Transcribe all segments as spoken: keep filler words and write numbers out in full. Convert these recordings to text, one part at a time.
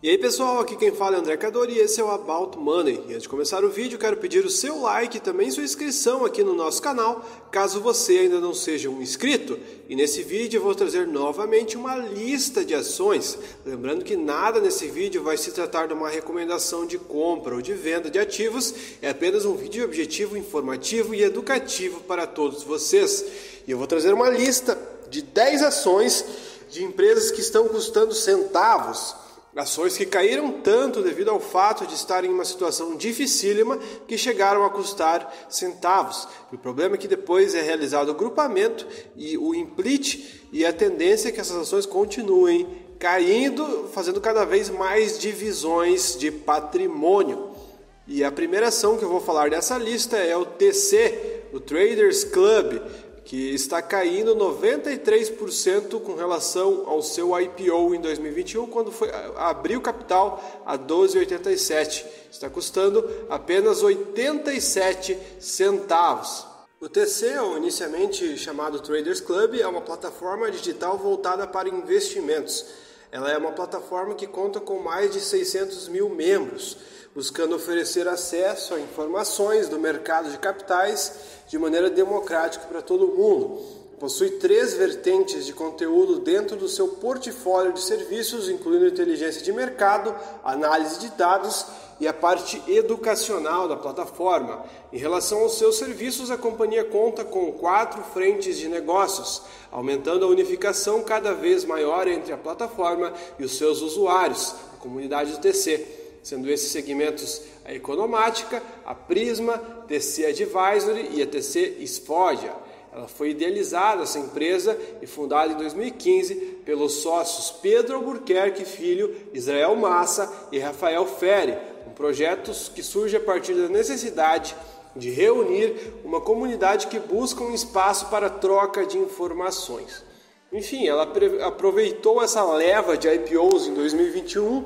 E aí pessoal, aqui quem fala é André Cadori e esse é o About Money. E antes de começar o vídeo, quero pedir o seu like e também sua inscrição aqui no nosso canal, caso você ainda não seja um inscrito. E nesse vídeo eu vou trazer novamente uma lista de ações. Lembrando que nada nesse vídeo vai se tratar de uma recomendação de compra ou de venda de ativos, é apenas um vídeo objetivo, informativo e educativo para todos vocês. E eu vou trazer uma lista de dez ações de empresas que estão custando centavos. Ações que caíram tanto devido ao fato de estarem em uma situação dificílima que chegaram a custar centavos. O problema é que depois é realizado o grupamento e o split e a tendência é que essas ações continuem caindo, fazendo cada vez mais divisões de patrimônio. E a primeira ação que eu vou falar dessa lista é o T C, o Traders Club, que está caindo noventa e três por cento com relação ao seu I P O em dois mil e vinte e um, quando foi, abriu capital a doze reais e oitenta e sete centavos. Está custando apenas oitenta e sete centavos. O T C, ou inicialmente chamado Traders Club, é uma plataforma digital voltada para investimentos. Ela é uma plataforma que conta com mais de seiscentos mil membros, buscando oferecer acesso a informações do mercado de capitais de maneira democrática para todo mundo. Possui três vertentes de conteúdo dentro do seu portfólio de serviços, incluindo inteligência de mercado, análise de dados e a parte educacional da plataforma. Em relação aos seus serviços, a companhia conta com quatro frentes de negócios, aumentando a unificação cada vez maior entre a plataforma e os seus usuários, a comunidade do T C. Sendo esses segmentos a Economática, a Prisma, T C Advisory e a T C Spodia. Ela foi idealizada, essa empresa, e fundada em dois mil e quinze pelos sócios Pedro Albuquerque Filho, Israel Massa e Rafael Ferri, um projeto que surge a partir da necessidade de reunir uma comunidade que busca um espaço para troca de informações. Enfim, ela aproveitou essa leva de I P Os em dois mil e vinte e um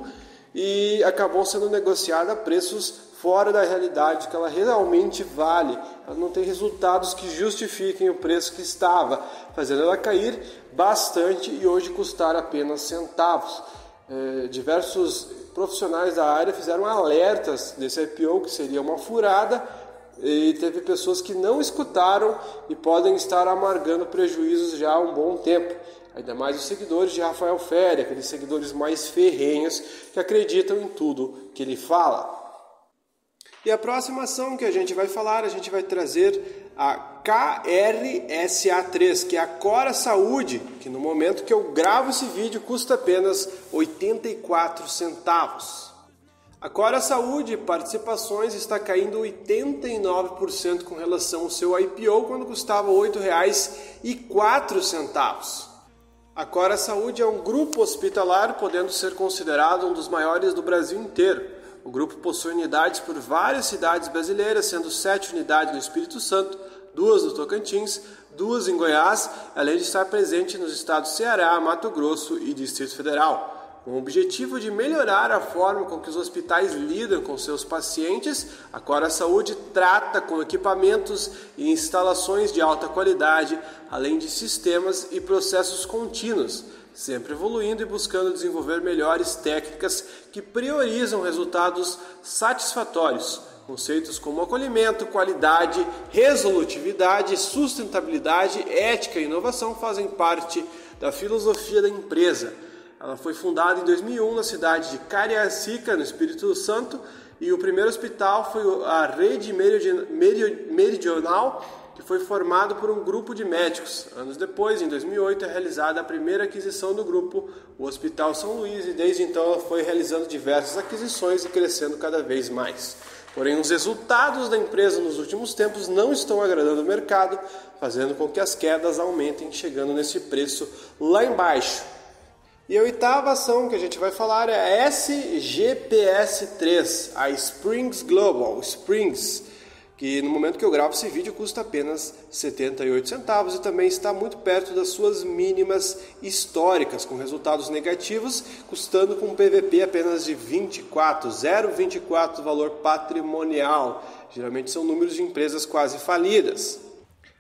e acabou sendo negociada a preços fora da realidade que ela realmente vale. Ela não tem resultados que justifiquem o preço que estava, fazendo ela cair bastante e hoje custar apenas centavos. É, diversos profissionais da área fizeram alertas desse I P O que seria uma furada, e teve pessoas que não escutaram e podem estar amargando prejuízos já há um bom tempo. Ainda mais os seguidores de Rafael Ferri, aqueles seguidores mais ferrenhos que acreditam em tudo que ele fala. E a próxima ação que a gente vai falar, a gente vai trazer a K R S A três, que é a Cora Saúde, que no momento que eu gravo esse vídeo custa apenas oitenta e quatro centavos. A Cora Saúde Participações está caindo oitenta e nove por cento com relação ao seu I P O, quando custava oito reais e quatro centavos. A Cora Saúde é um grupo hospitalar, podendo ser considerado um dos maiores do Brasil inteiro. O grupo possui unidades por várias cidades brasileiras, sendo sete unidades no Espírito Santo, duas no Tocantins, duas em Goiás, além de estar presente nos estados Ceará, Mato Grosso e Distrito Federal. Com o objetivo de melhorar a forma com que os hospitais lidam com seus pacientes, a Cora Saúde trata com equipamentos e instalações de alta qualidade, além de sistemas e processos contínuos, sempre evoluindo e buscando desenvolver melhores técnicas que priorizam resultados satisfatórios. Conceitos como acolhimento, qualidade, resolutividade, sustentabilidade, ética e inovação fazem parte da filosofia da empresa. Ela foi fundada em dois mil e um na cidade de Cariacica, no Espírito Santo, e o primeiro hospital foi a Rede Meridional, que foi formado por um grupo de médicos. Anos depois, em dois mil e oito, é realizada a primeira aquisição do grupo, o Hospital São Luís, e desde então ela foi realizando diversas aquisições e crescendo cada vez mais. Porém, os resultados da empresa nos últimos tempos não estão agradando o mercado, fazendo com que as quedas aumentem, chegando nesse preço lá embaixo. E a oitava ação que a gente vai falar é a S G P S três, a Springs Global, Springs, que no momento que eu gravo esse vídeo custa apenas setenta e oito centavos e também está muito perto das suas mínimas históricas, com resultados negativos, custando com um P V P apenas de vinte e quatro, zero vírgula vinte e quatro valor patrimonial. Geralmente são números de empresas quase falidas.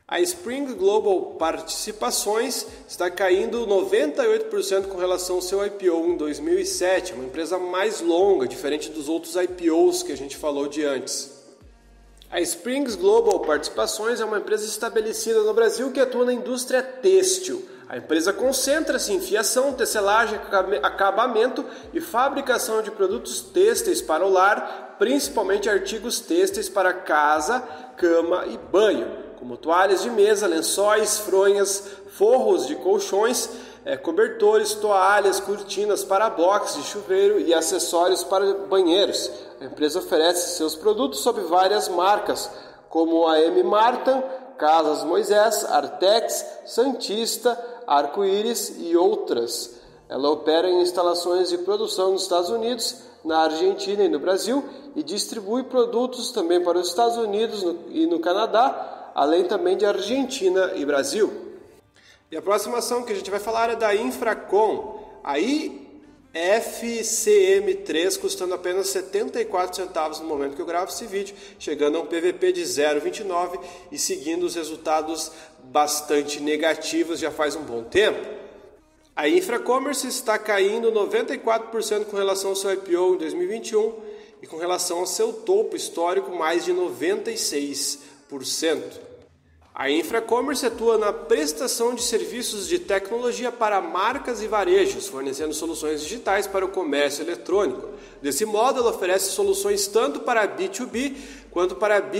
A Spring Global Participações está caindo noventa e oito por cento com relação ao seu I P O em dois mil e sete, uma empresa mais longa, diferente dos outros I P Os que a gente falou de antes. A Springs Global Participações é uma empresa estabelecida no Brasil que atua na indústria têxtil. A empresa concentra-se em fiação, tecelagem, acabamento e fabricação de produtos têxteis para o lar, principalmente artigos têxteis para casa, cama e banho, como toalhas de mesa, lençóis, fronhas, forros de colchões, é, cobertores, toalhas, cortinas para box de chuveiro e acessórios para banheiros. A empresa oferece seus produtos sob várias marcas, como a M. Martin, Casas Moisés, Artex, Santista, Arco-Íris e outras. Ela opera em instalações de produção nos Estados Unidos, na Argentina e no Brasil e distribui produtos também para os Estados Unidos e no Canadá, além também de Argentina e Brasil. E a próxima ação que a gente vai falar é da Infracom, a I F C M três, custando apenas setenta e quatro centavos no momento que eu gravo esse vídeo, chegando a um P V P de zero vírgula vinte e nove e seguindo os resultados bastante negativos já faz um bom tempo. A Infracommerce está caindo noventa e quatro por cento com relação ao seu I P O em dois mil e vinte e um e com relação ao seu topo histórico mais de noventa e seis por cento. A Infracommerce atua na prestação de serviços de tecnologia para marcas e varejos, fornecendo soluções digitais para o comércio eletrônico. Desse modo, ela oferece soluções tanto para B dois B quanto para B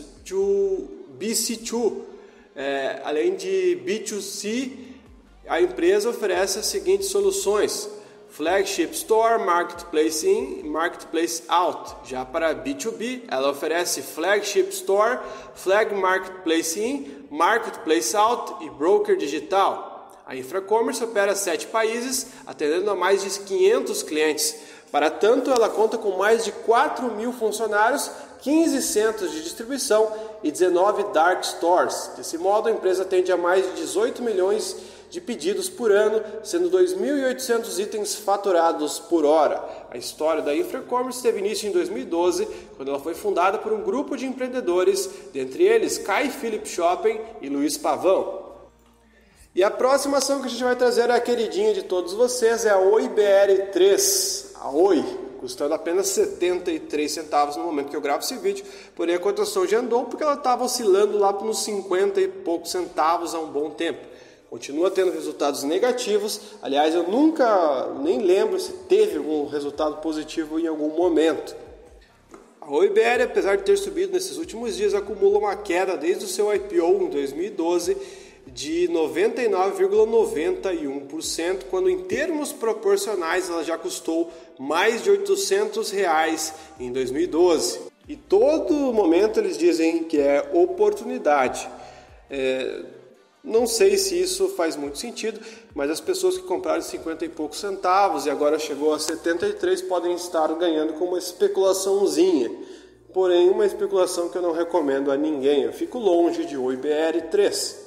C dois. É, além de B dois C, a empresa oferece as seguintes soluções: Flagship Store, Marketplace In e Marketplace Out. Já para B dois B, ela oferece Flagship Store, Flag Marketplace In, Marketplace Out e Broker Digital. A Infracommerce opera sete países, atendendo a mais de quinhentos clientes. Para tanto, ela conta com mais de quatro mil funcionários, quinze centros de distribuição e dezenove Dark Stores. Desse modo, a empresa atende a mais de dezoito milhões de pedidos por ano, sendo dois mil e oitocentos itens faturados por hora. A história da Infracommerce teve início em dois mil e doze, quando ela foi fundada por um grupo de empreendedores, dentre eles Kai Philip Shopping e Luiz Pavão. E a próxima ação que a gente vai trazer é a queridinha de todos vocês, é a Oi B R três, a Oi, custando apenas setenta e três centavos no momento que eu gravo esse vídeo, porém a cotação já andou porque ela estava oscilando lá nos cinquenta e poucos centavos há um bom tempo. Continua tendo resultados negativos, aliás, eu nunca nem lembro se teve algum resultado positivo em algum momento. A Oi B R, apesar de ter subido nesses últimos dias, acumula uma queda desde o seu I P O em dois mil e doze de noventa e nove vírgula noventa e um por cento, quando em termos proporcionais ela já custou mais de oitocentos reais em dois mil e doze. E todo momento eles dizem que é oportunidade. É... Não sei se isso faz muito sentido, mas as pessoas que compraram cinquenta e poucos centavos e agora chegou a setenta e três podem estar ganhando com uma especulaçãozinha. Porém, uma especulação que eu não recomendo a ninguém. Eu fico longe de Oi B R três.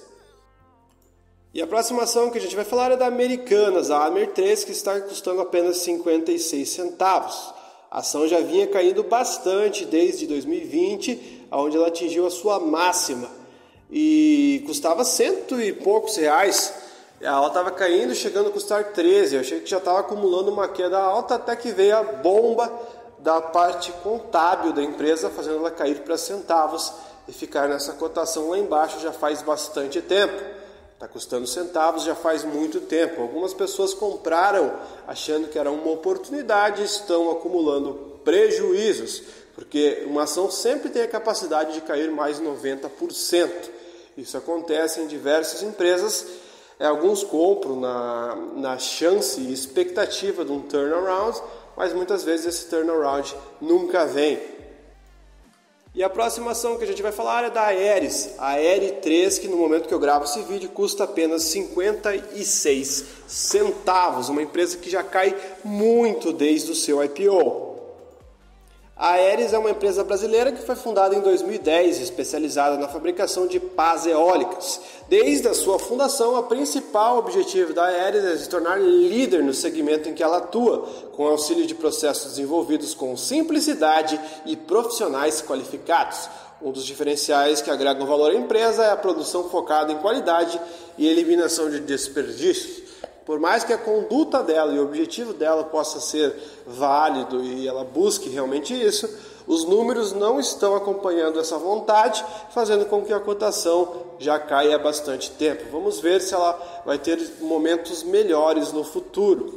E a próxima ação que a gente vai falar é da Americanas, a Amer três, que está custando apenas cinquenta e seis centavos. A ação já vinha caindo bastante desde dois mil e vinte, onde ela atingiu a sua máxima. E custava cento e poucos reais, ela estava caindo, chegando a custar treze, eu achei que já estava acumulando uma queda alta, até que veio a bomba da parte contábil da empresa, fazendo ela cair para centavos e ficar nessa cotação lá embaixo já faz bastante tempo. Está custando centavos já faz muito tempo. Algumas pessoas compraram achando que era uma oportunidade e estão acumulando prejuízos, porque uma ação sempre tem a capacidade de cair mais de noventa por cento. Isso acontece em diversas empresas, alguns compram na, na chance e expectativa de um turnaround, mas muitas vezes esse turnaround nunca vem. E a próxima ação que a gente vai falar é da Aeris, a R três, que no momento que eu gravo esse vídeo custa apenas cinquenta e seis centavos, uma empresa que já cai muito desde o seu I P O. A Aeris é uma empresa brasileira que foi fundada em dois mil e dez, especializada na fabricação de pás eólicas. Desde a sua fundação, o principal objetivo da Aeris é se tornar líder no segmento em que ela atua, com auxílio de processos desenvolvidos com simplicidade e profissionais qualificados. Um dos diferenciais que agregam valor à empresa é a produção focada em qualidade e eliminação de desperdícios. Por mais que a conduta dela e o objetivo dela possa ser válido e ela busque realmente isso, os números não estão acompanhando essa vontade, fazendo com que a cotação já caia há bastante tempo. Vamos ver se ela vai ter momentos melhores no futuro.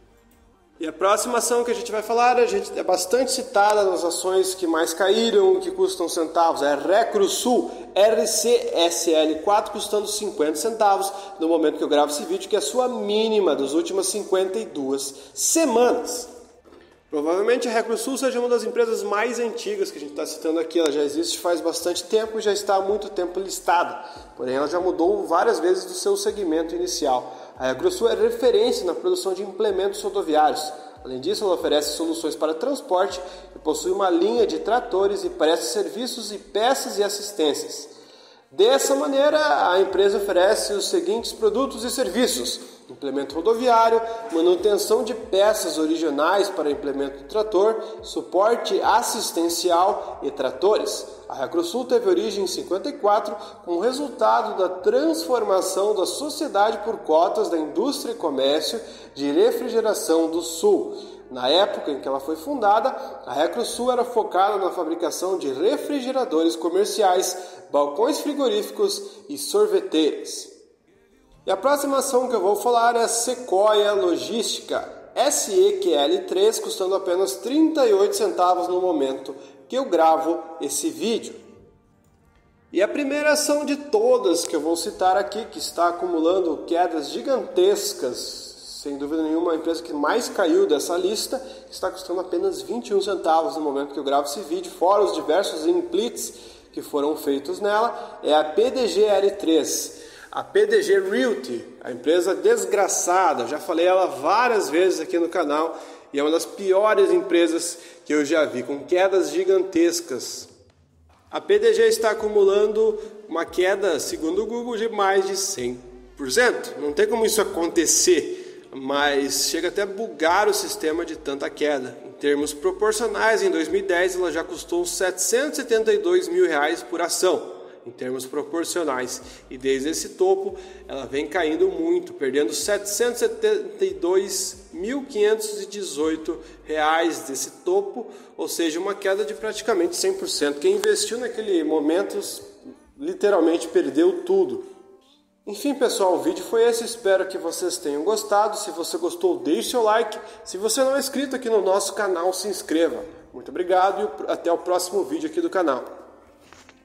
E a próxima ação que a gente vai falar, a gente é bastante citada nas ações que mais caíram, que custam centavos, é Recrusul, R C S L quatro, custando cinquenta centavos, no momento que eu gravo esse vídeo, que é a sua mínima das últimas cinquenta e duas semanas. Provavelmente a Recrusul seja uma das empresas mais antigas que a gente está citando aqui, ela já existe faz bastante tempo e já está há muito tempo listada, porém ela já mudou várias vezes do seu segmento inicial. A Recrusul é referência na produção de implementos rodoviários. Além disso, ela oferece soluções para transporte e possui uma linha de tratores e presta serviços e peças e assistências. Dessa maneira, a empresa oferece os seguintes produtos e serviços: implemento rodoviário, manutenção de peças originais para implemento de trator, suporte assistencial e tratores. A Recrusul teve origem em cinquenta e quatro, com o resultado da transformação da Sociedade por Cotas da Indústria e Comércio de Refrigeração do Sul. Na época em que ela foi fundada, a Recrusul era focada na fabricação de refrigeradores comerciais, balcões frigoríficos e sorveteiras. E a próxima ação que eu vou falar é a Sequoia Logística, S E Q L três, custando apenas trinta e oito centavos no momento que eu gravo esse vídeo. E a primeira ação de todas que eu vou citar aqui, que está acumulando quedas gigantescas, sem dúvida nenhuma a empresa que mais caiu dessa lista, está custando apenas vinte e um centavos no momento que eu gravo esse vídeo, fora os diversos inputs que foram feitos nela, é a P D G L três. A P D G Realty, a empresa desgraçada, já falei ela várias vezes aqui no canal, e é uma das piores empresas que eu já vi, com quedas gigantescas. A P D G está acumulando uma queda, segundo o Google, de mais de cem por cento. Não tem como isso acontecer, mas chega até a bugar o sistema de tanta queda. Em termos proporcionais, em dois mil e dez ela já custou setecentos e setenta e dois mil reais por ação. Em termos proporcionais, e desde esse topo ela vem caindo muito, perdendo setecentos e setenta e dois mil quinhentos e dezoito reais desse topo, ou seja, uma queda de praticamente cem por cento. Quem investiu naquele momento literalmente perdeu tudo. Enfim, pessoal, o vídeo foi esse, espero que vocês tenham gostado. Se você gostou, deixe seu like. Se você não é inscrito aqui no nosso canal, se inscreva. Muito obrigado e até o próximo vídeo aqui do canal.